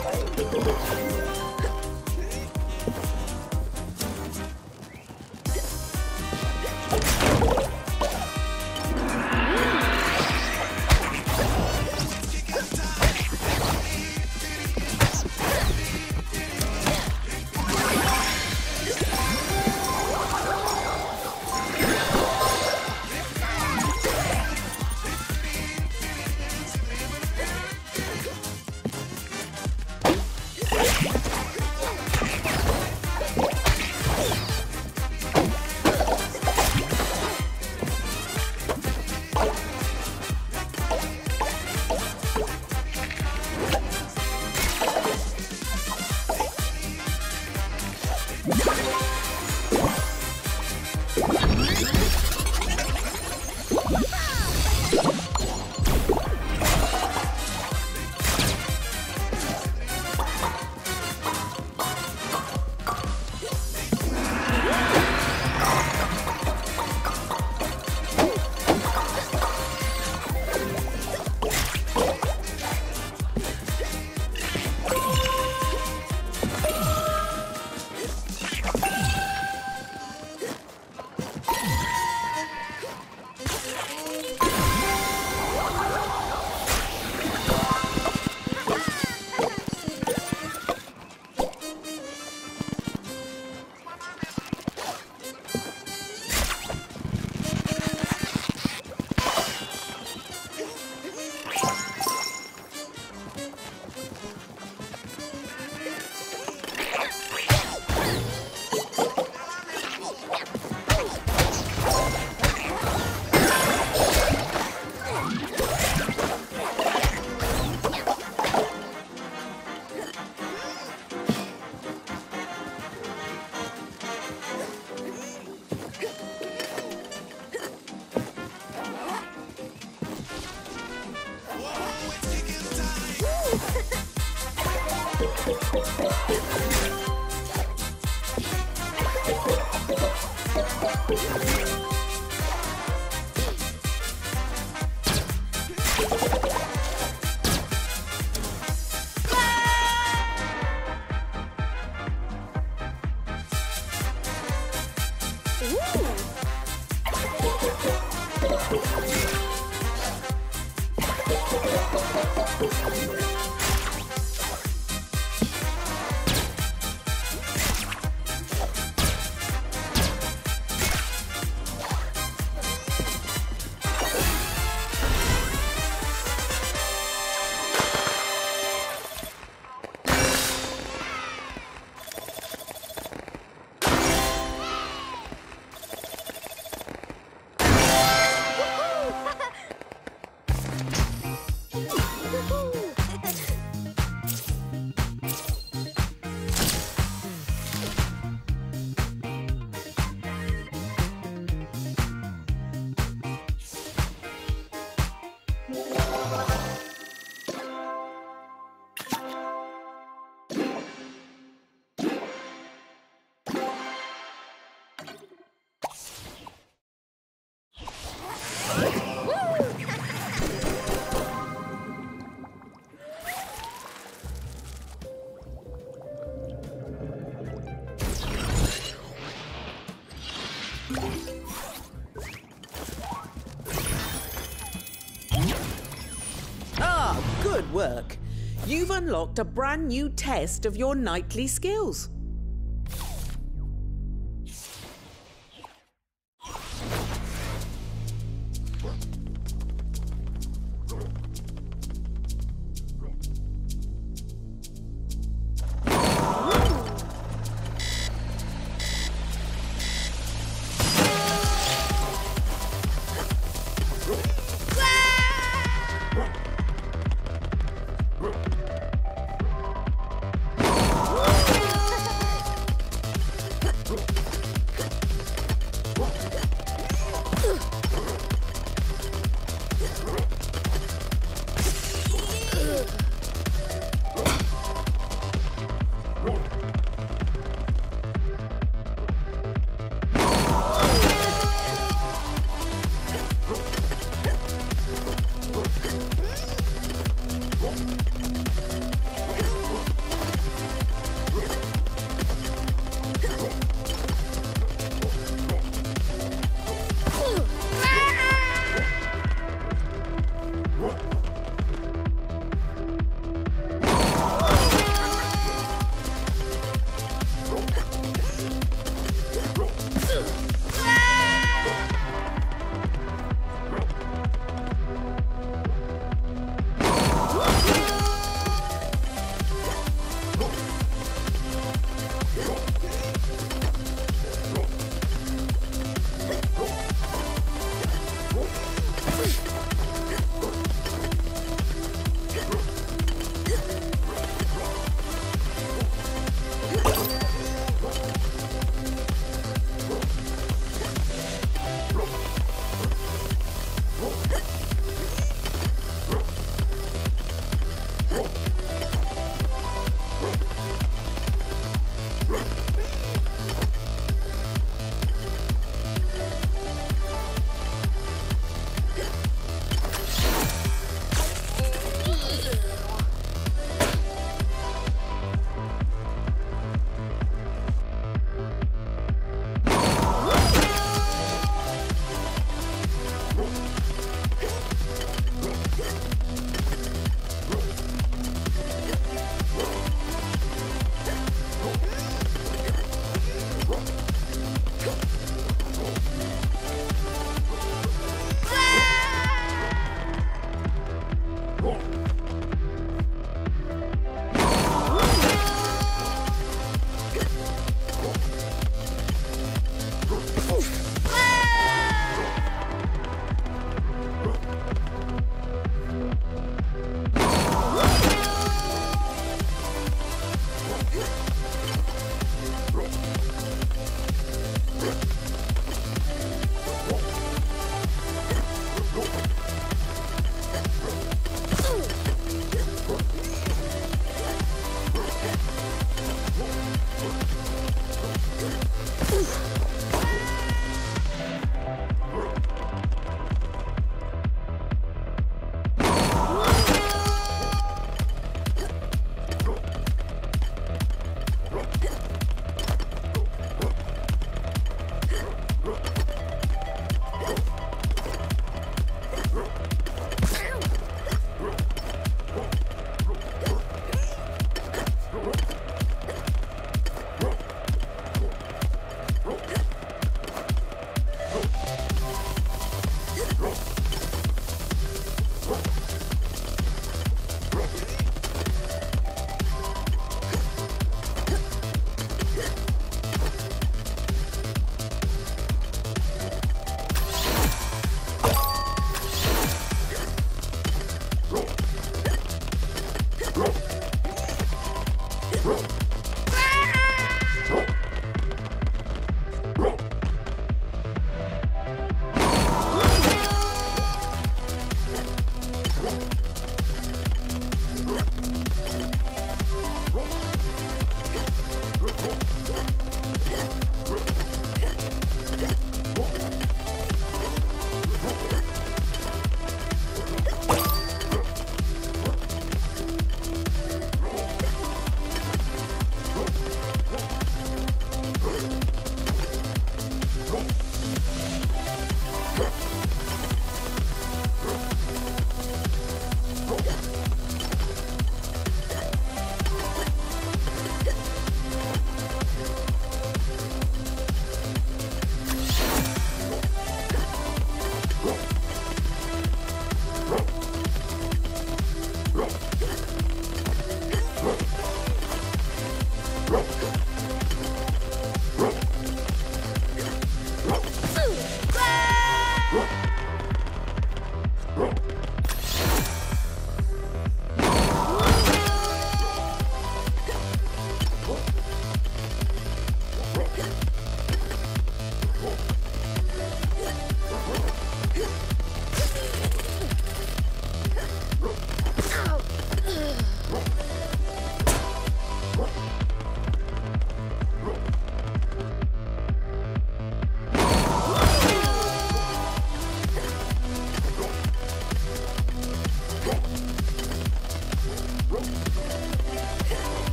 Good work. You've unlocked a brand new test of your knightly skills.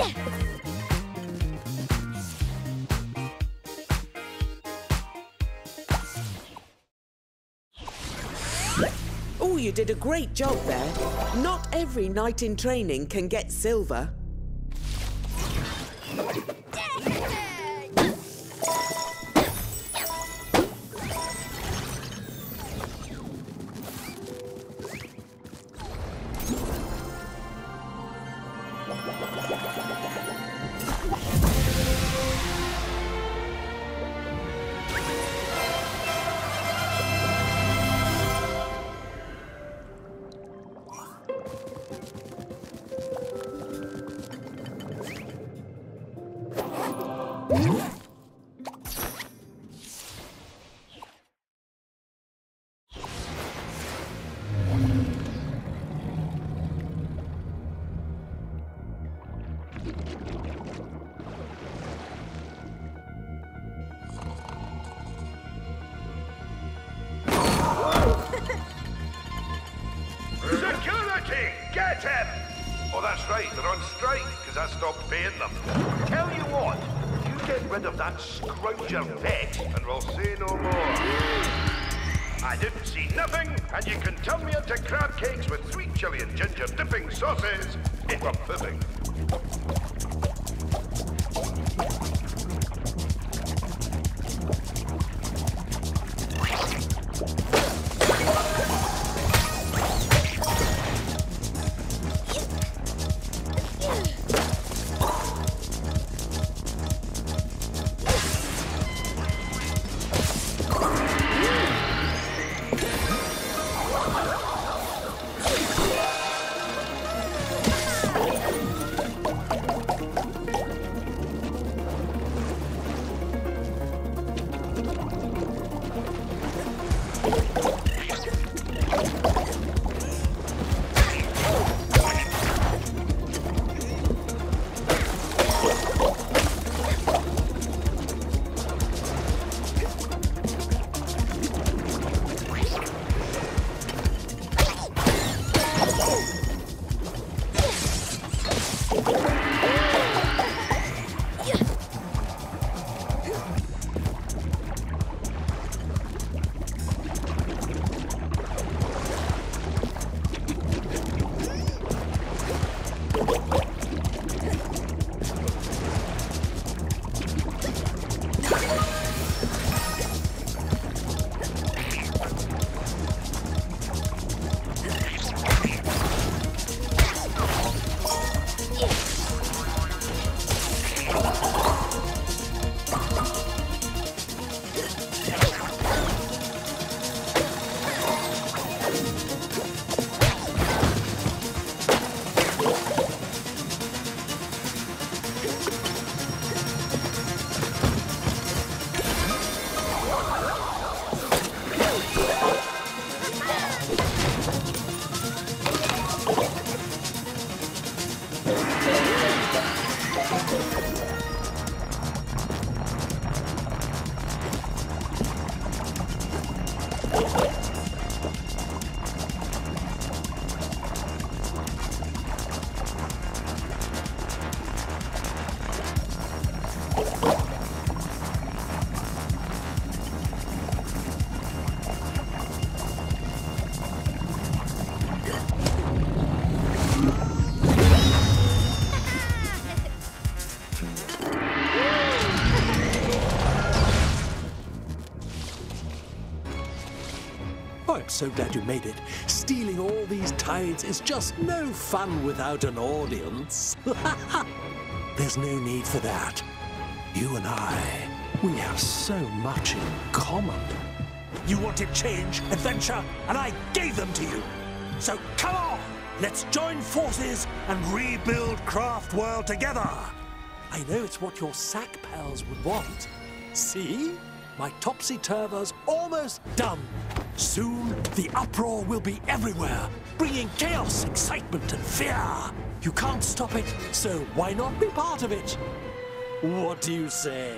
Oh, you did a great job there. Not every knight in training can get silver. Security! Get him! Oh, that's right, they're on strike, because I stopped paying them. Tell you what, you get rid of that scrounger vet, and we'll say no more. I didn't see nothing, and you can turn me into crab cakes with sweet chili and ginger dipping sauces if I'm fibbing. I'm so glad you made it. Stealing all these tides is just no fun without an audience. There's no need for that. You and I, we have so much in common. You wanted change, adventure, and I gave them to you. So come on, let's join forces and rebuild Craft World together. I know it's what your sack pals would want. See? My topsy-turver's almost done. Soon, the uproar will be everywhere, bringing chaos, excitement, and fear. You can't stop it, so why not be part of it? What do you say?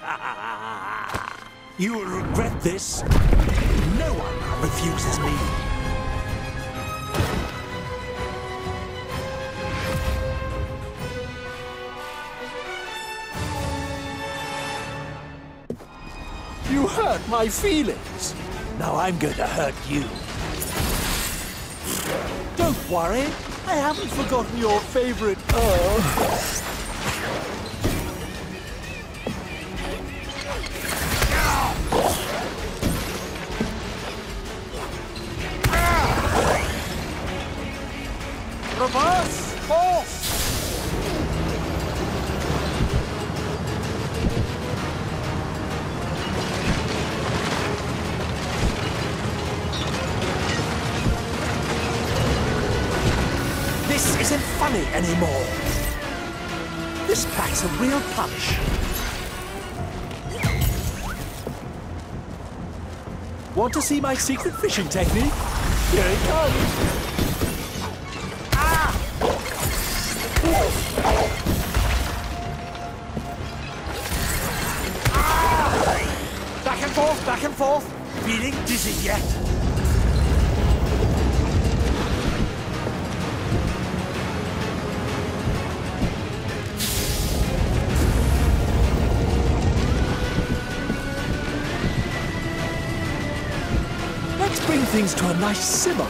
You will regret this. No one refuses me. You hurt my feelings. Now I'm going to hurt you. Don't worry. I haven't forgotten your favorite... Reverse force! This isn't funny anymore. This packs a real punch. Want to see my secret fishing technique? Here it comes. Back and forth. Feeling dizzy yet? Let's bring things to a nice simmer.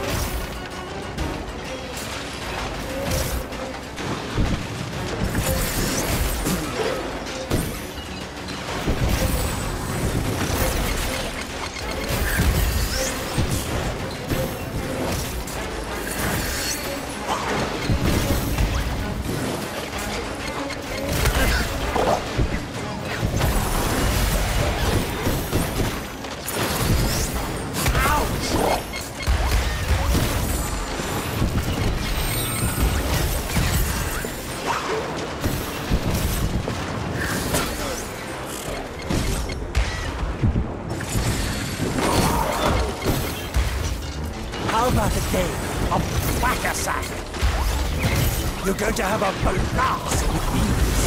How about a game of whack-a-sack? You're going to have a blast with these.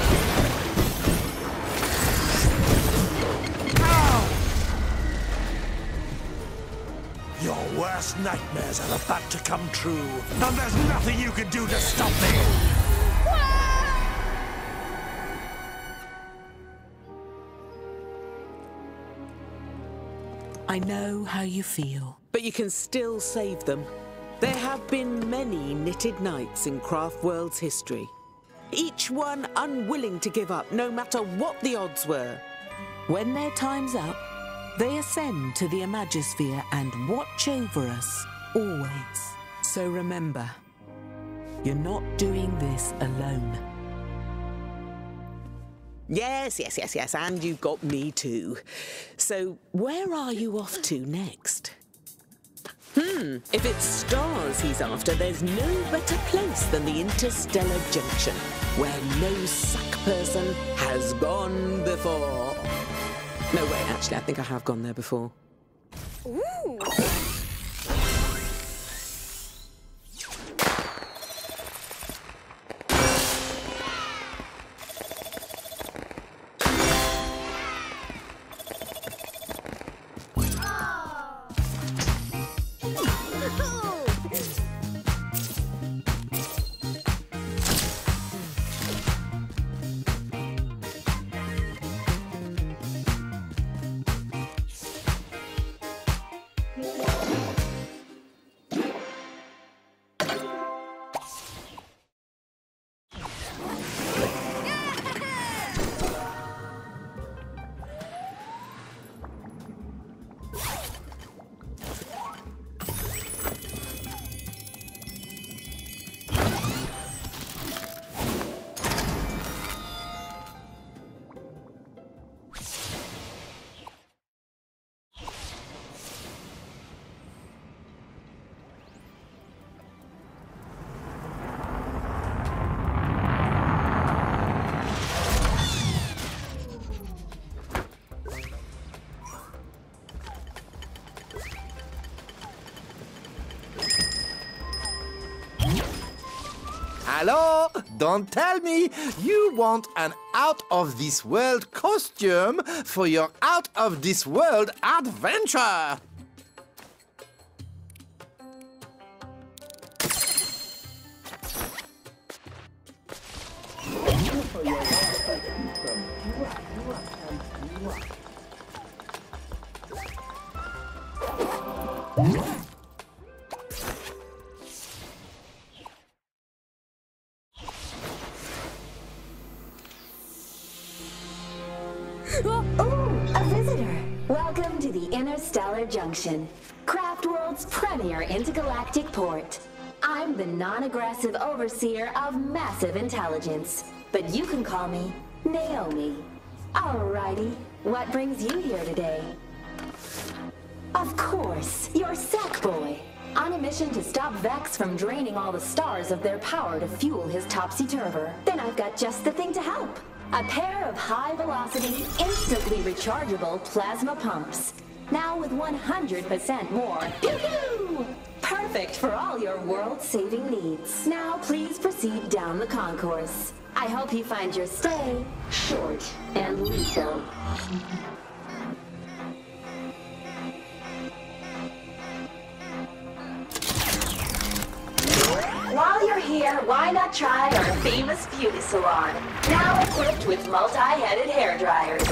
Ow! Your worst nightmares are about to come true, and there's nothing you can do to stop me. I know how you feel, but you can still save them. There have been many knitted knights in Craft World's history, each one unwilling to give up, no matter what the odds were. When their time's up, they ascend to the Imagisphere and watch over us, always. So remember, you're not doing this alone. Yes, and you've got me too. So, where are you off to next? If it's stars he's after, there's no better place than the Interstellar Junction, where no sack person has gone before. No, wait, actually, I think I have gone there before. Ooh! Hello? Don't tell me you want an out-of-this-world costume for your out-of-this-world adventure! Ooh, a visitor. Welcome to the Interstellar Junction, Craftworld's premier intergalactic port. I'm the non-aggressive overseer of massive intelligence, but you can call me Naomi. Alrighty, what brings you here today? Of course, you're Sackboy, on a mission to stop Vex from draining all the stars of their power to fuel his topsy-turver. Then I've got just the thing to help. A pair of high-velocity, instantly rechargeable plasma pumps. Now with 100% more. Pew-pew! Perfect for all your world-saving needs. Now please proceed down the concourse. I hope you find your stay short and lethal. While you're here, why not try our famous beauty salon? Now equipped with multi-headed hair dryers.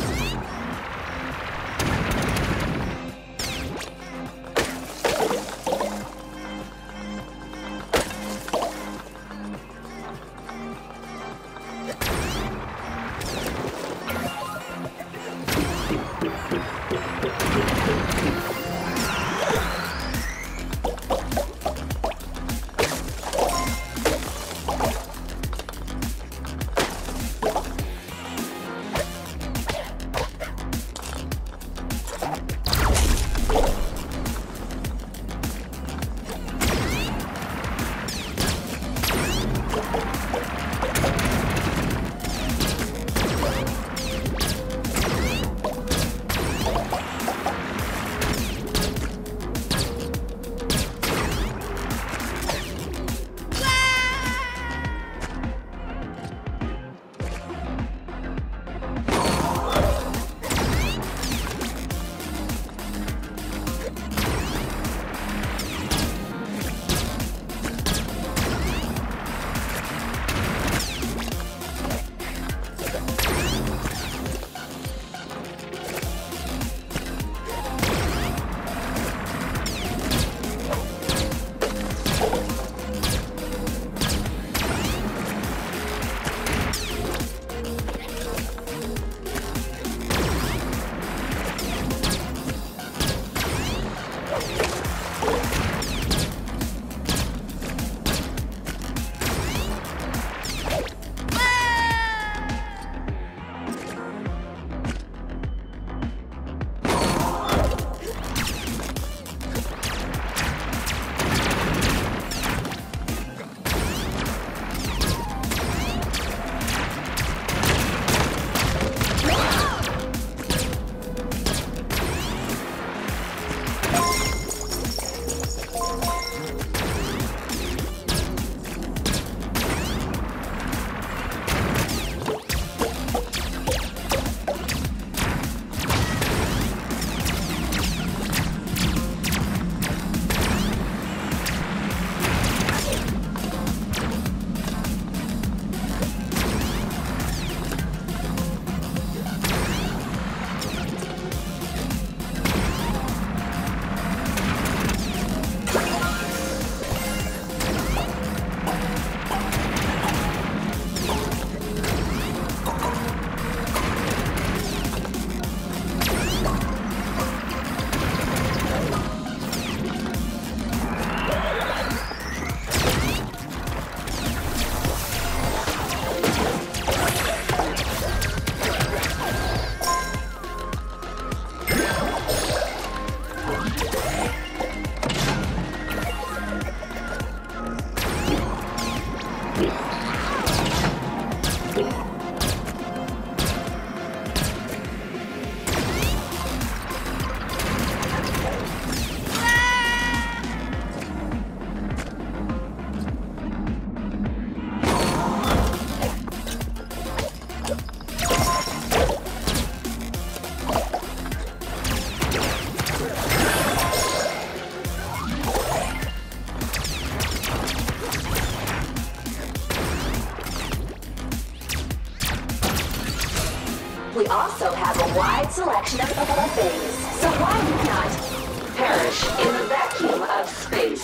We also have a wide selection of things, so why not perish in the vacuum of space.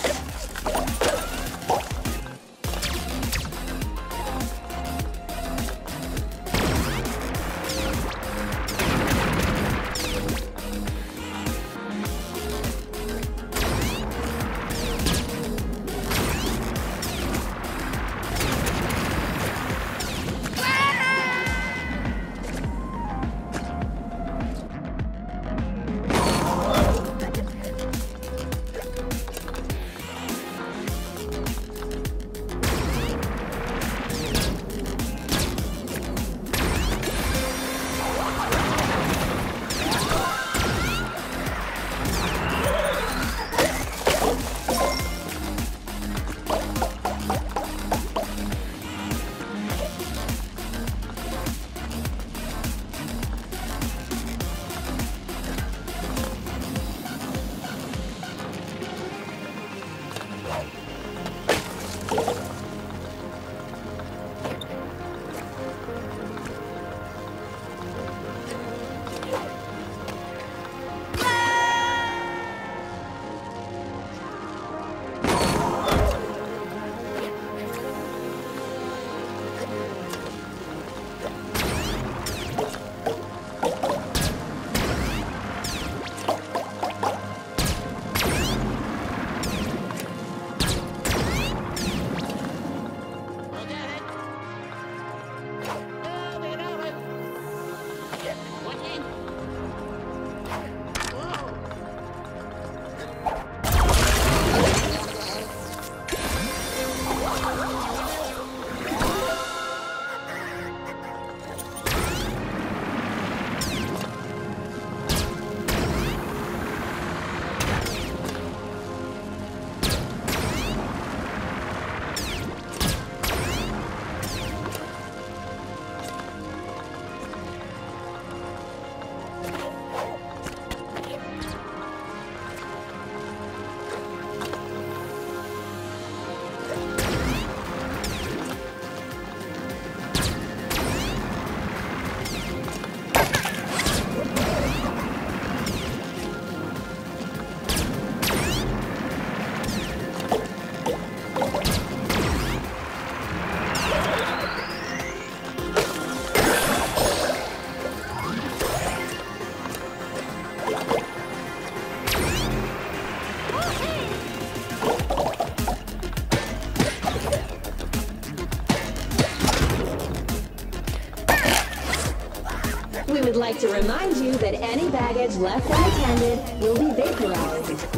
We would like to remind you that any baggage left unattended will be vaporized.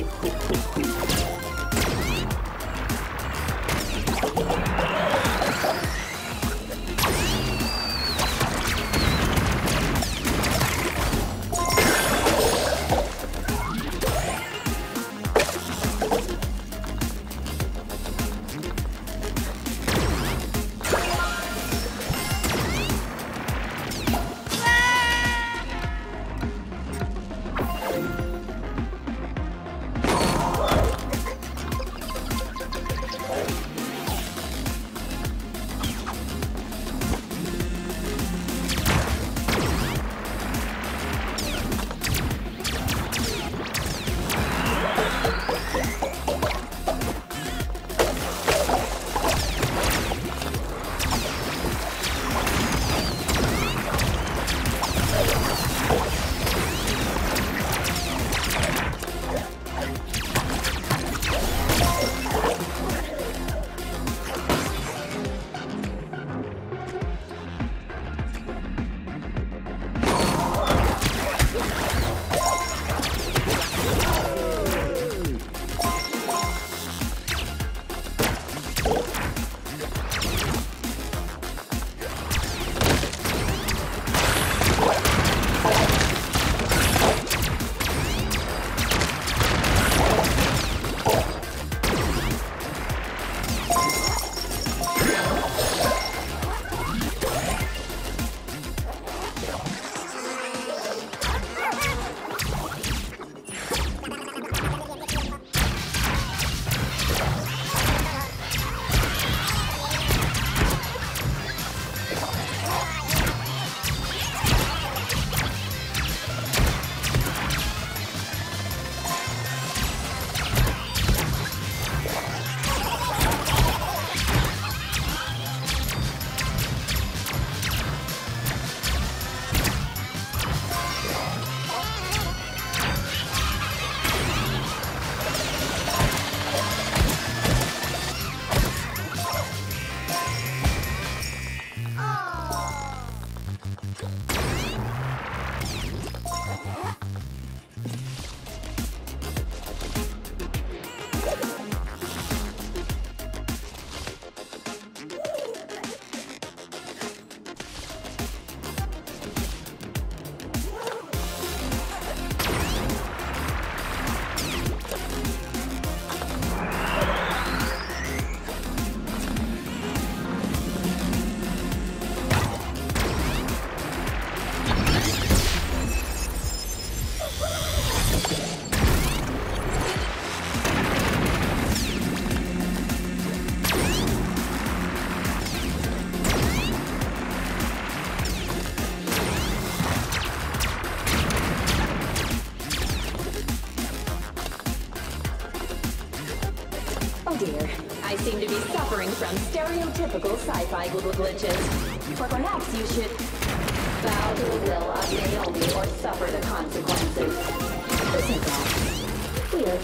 I seem to be suffering from stereotypical sci-fi glitches. Or perhaps you should bow to the will of Naomi or suffer the consequences. Isn't that weird?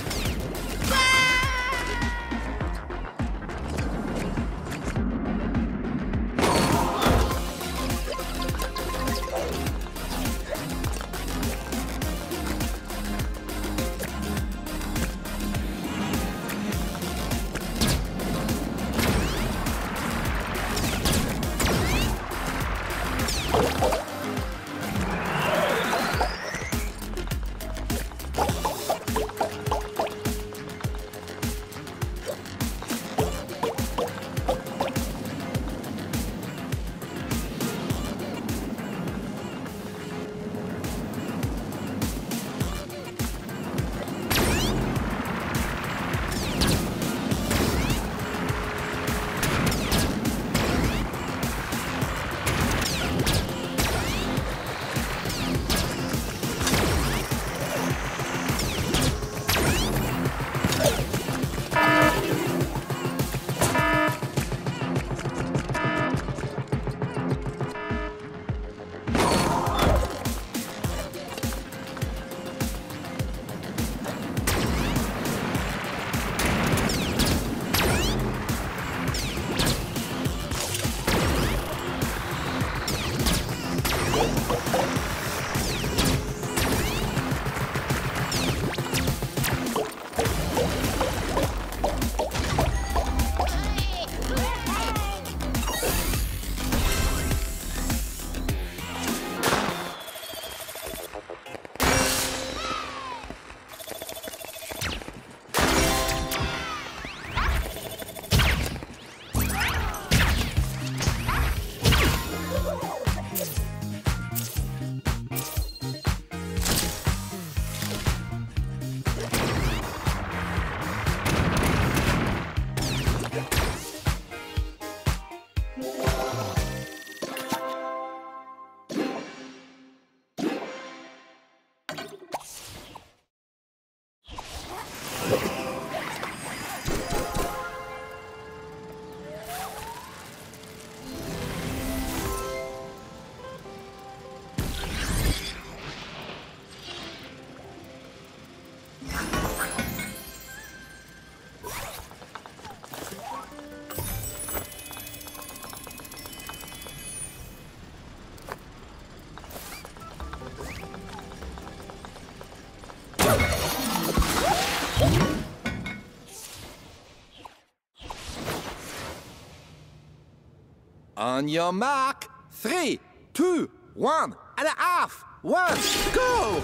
On your mark, 3, 2, 1 and a half. 1, go!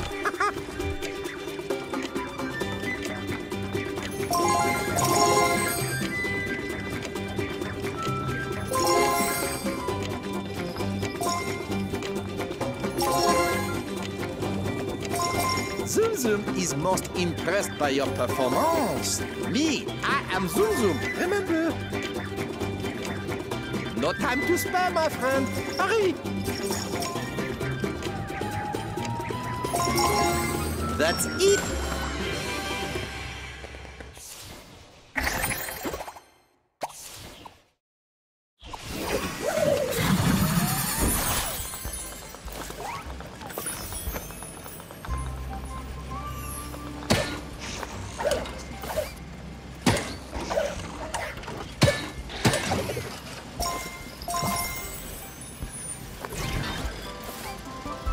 Zoom Zoom is most impressed by your performance. Me, I am Zoom Zoom, remember? No time to spare, my friend. Hurry! That's it!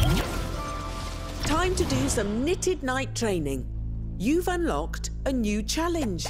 Time to do some knitted night training. You've unlocked a new challenge.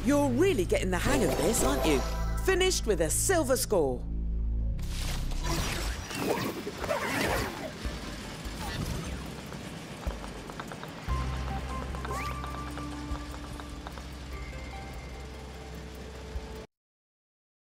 You're really getting the hang of this, aren't you? Finished with a silver score.